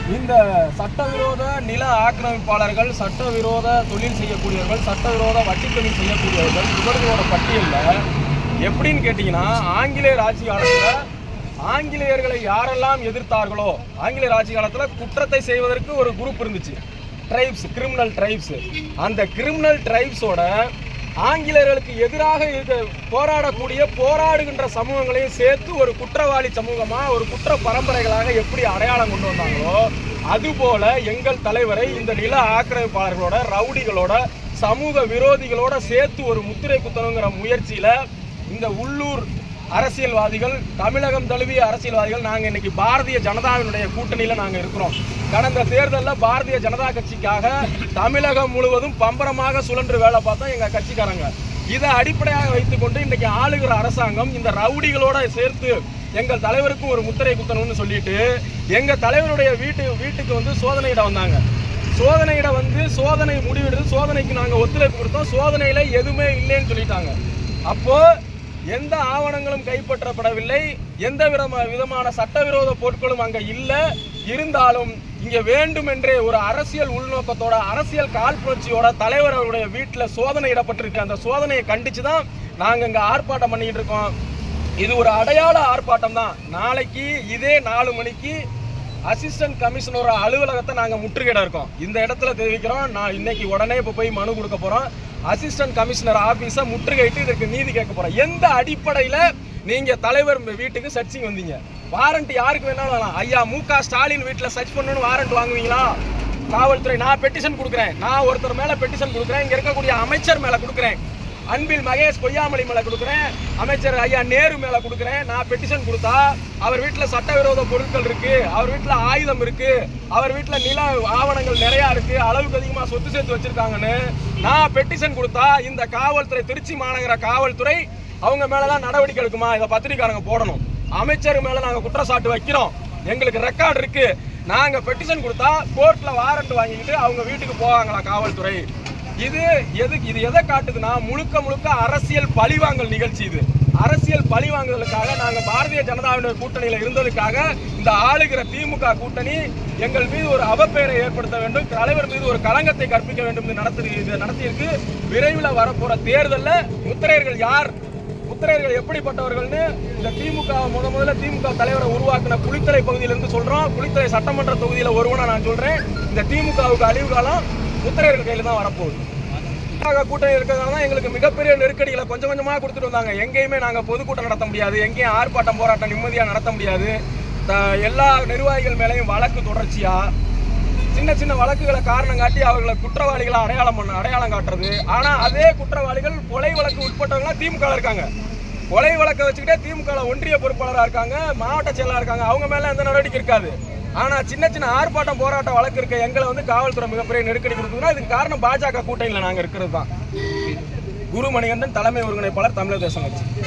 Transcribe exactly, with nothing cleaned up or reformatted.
இந்த சட்டவிரோத நில ஆக்கிரமிப்பாளர்கள், சட்டவிரோத தொழில் செய்யக்கூடியவர்கள், சட்டவிரோத வட்டி தொழில் செய்யக்கூடியவர்கள் இவர்களோட பட்டியலில் எப்படின்னு கேட்டிங்கன்னா, ஆங்கிலேயர் ஆட்சி காலத்தில் ஆங்கிலேயர்களை யாரெல்லாம் எதிர்த்தார்களோ, ஆங்கிலேயர் ஆட்சி காலத்தில் குற்றத்தை செய்வதற்கு ஒரு குரூப் இருந்துச்சு, ட்ரைப்ஸ், கிரிமினல் ட்ரைப்ஸ். அந்த கிரிமினல் ட்ரைப்ஸோட ஆங்கிலேயர்களுக்கு எதிராக இருக்க போராடக்கூடிய போராடுகின்ற சமூகங்களையும் சேர்த்து ஒரு குற்றவாளி சமூகமாக, ஒரு குற்ற பரம்பரைகளாக எப்படி அடையாளம் கொண்டு வந்தாங்களோ, அதுபோல எங்கள் தலைவரை இந்த நில ஆக்கிரமிப்பாளர்களோட, ரவுடிகளோட, சமூக விரோதிகளோட சேர்த்து ஒரு முத்திரை குத்தணுங்கிற முயற்சியில் இந்த உள்ளூர் அரசியல்வாதிகள், தமிழகம் தழுவிய அரசியல்வாதிகள், நாங்கள் இன்னைக்கு பாரதிய ஜனதாவினுடைய கூட்டணியில் நாங்கள் இருக்கிறோம். கடந்த தேர்தலில் பாரதிய ஜனதா கட்சிக்காக தமிழகம் முழுவதும் பம்பரமாக சுழன்று வேலை பார்த்தோம் எங்கள் கட்சிக்காரங்க. இதை அடிப்படையாக வைத்துக்கொண்டு இன்றைக்கி ஆளுகிற அரசாங்கம் இந்த ரவுடிகளோட சேர்த்து எங்கள் தலைவருக்கும் ஒரு முத்திரை குத்தணும்னு சொல்லிட்டு எங்கள் தலைவருடைய வீட்டு வீட்டுக்கு வந்து சோதனையிட வந்தாங்க. சோதனையிட வந்து சோதனை முடிவெடுத்து சோதனைக்கு நாங்கள் ஒத்துழைப்பு கொடுத்தோம். சோதனையில் எதுவுமே இல்லைன்னு சொல்லிட்டாங்க. அப்போது எந்த ஆவணங்களும் கைப்பற்றப்படவில்லை, எந்த விதமான சட்டவிரோத பொருட்களும் அங்கே இல்லை. இருந்தாலும் இங்கே வேண்டுமென்றே ஒரு அரசியல் உள்நோக்கத்தோட, அரசியல் காழ்ப்புணர்ச்சியோட தலைவர் அவருடைய வீட்டில் சோதனையிடப்பட்டிருக்கு. அந்த சோதனையை கண்டித்து தான் நாங்கள் இங்கே ஆர்ப்பாட்டம் பண்ணிக்கிட்டு இருக்கோம். இது ஒரு அடையாள ஆர்ப்பாட்டம் தான். நாளைக்கு இதே நாலு மணிக்கு அசிஸ்டன்ட் கமிஷனரோட அலுவலகத்தை நாங்கள் முற்றுகையிட இருக்கோம். இந்த இடத்துல தெரிவிக்கிறோம். நான் இன்னைக்கு உடனே இப்போ போய் மனு கொடுக்க போகிறோம். அசிஸ்டன்ட் கமிஷனர் ஆஃபீஸை முற்றுகையிட்டு இதற்கு நீதி கேட்க போகிறோம். எந்த அடிப்படையில் நீங்கள் தலைவர் வீட்டுக்கு சர்ச்சிங் வந்தீங்க? வாரண்ட் யாருக்கு வேணாலும் வேணாம். ஐயா மு க ஸ்டாலின் வீட்டில் சர்ச் பண்ணணும்னு வாரண்ட் வாங்குவீங்களா? காவல்துறை, நான் பெட்டிஷன் கொடுக்குறேன், நான் ஒருத்தர் மேலே பெட்டிஷன் கொடுக்குறேன், இங்கே இருக்கக்கூடிய அமைச்சர் மேலே கொடுக்குறேன், அன்பில் மகேஷ் பொய்யாமொழி மேலே கொடுக்குறேன், அமைச்சர் ஐயா நேரு மேலே கொடுக்குறேன். நான் பெட்டிஷன் கொடுத்தா அவர் வீட்டில் சட்டவிரோத பொருட்கள் இருக்கு, அவர் வீட்டில் ஆயுதம் இருக்கு, அவர் வீட்டில் நில ஆவணங்கள் நிறையா இருக்கு, அளவுக்கு அதிகமாக சொத்து சேர்த்து வச்சிருக்காங்கன்னு நான் பெட்டிஷன் கொடுத்தா இந்த காவல்துறை, திருச்சி மாநகர காவல்துறை அவங்க மேலதான் நடவடிக்கை எடுக்குமா? இதை பத்திரிக்காரங்க போடணும். அமைச்சர் மேல நாங்கள் குற்றச்சாட்டு வைக்கிறோம், எங்களுக்கு ரெக்கார்டு இருக்கு. நாங்கள் பெட்டிஷன் கொடுத்தா கோர்ட்ல வாரண்ட் வாங்கிக்கிட்டு அவங்க வீட்டுக்கு போவாங்களா காவல்துறை? இது எது இது எதை காட்டுதுன்னா, முழுக்க முழுக்க அரசியல் பழிவாங்கல் நிகழ்ச்சி. இது அரசியல் பழிவாங்குதலுக்காக நாங்கள் பாரதிய ஜனதாவினுடைய கூட்டணியில் இருந்ததுக்காக இந்த ஆளுகிற திமுக கூட்டணி எங்கள் மீது ஒரு அவப்பெயரை ஏற்படுத்த வேண்டும், தலைவர் மீது ஒரு களங்கத்தை கற்பிக்க வேண்டும் என்று நடத்தி இது நடத்தியிருக்கு. விரைவில் வரப்போற தேர்தலில் முத்திரையர்கள் யார், முத்திரையர்கள் எப்படிப்பட்டவர்கள்னு இந்த திமுக முத முதல்ல திமுக தலைவரை உருவாக்கின புலித்தலை பகுதியிலிருந்து சொல்றோம். புலித்தலை சட்டமன்ற தொகுதியில் ஒருவனா நான் சொல்றேன். இந்த திமுகவுக்கு அழிவு காலம் முத்திரையர்கள் கையில் தான் வரப்போகுது. கூட்டணி இருக்கிறதுனால தான் எங்களுக்கு மிகப்பெரிய நெருக்கடிகளை கொஞ்சம் கொஞ்சமாக கொடுத்துட்டு வந்தாங்க. எங்கேயுமே நாங்கள் பொதுக்கூட்டம் நடத்த முடியாது, எங்கேயும் ஆர்ப்பாட்டம் போராட்டம் நிம்மதியாக நடத்த முடியாது. எல்லா நிர்வாகிகள் மேலேயும் வழக்கு தொடர்ச்சியா, சின்ன சின்ன வழக்குகளை காரணம் காட்டி அவர்களை குற்றவாளிகளை அடையாளம் பண்ண அடையாளம் காட்டுறது. ஆனால் அதே குற்றவாளிகள் கொலை வழக்கு உட்பட்டவங்களாம் திமுக இருக்காங்க. கொலை வழக்கை வச்சுக்கிட்டே திமுக ஒன்றிய பொறுப்பாளராக இருக்காங்க, மாவட்ட செயலாளர் இருக்காங்க. அவங்க மேலே எந்த நடவடிக்கை இருக்காது. ஆனால் சின்ன சின்ன ஆர்ப்பாட்டம் போராட்ட வழக்கு இருக்க எங்களை வந்து காவல்துறை மிகப்பெரிய நெருக்கடி கொடுக்குதுன்னா இதுக்கு காரணம் பாஜக கூட்டணியில் நாங்கள் இருக்கிறது தான். குரு மணிகண்டன், தலைமை ஒருங்கிணைப்பாளர், தமிழக தேசம் கட்சி.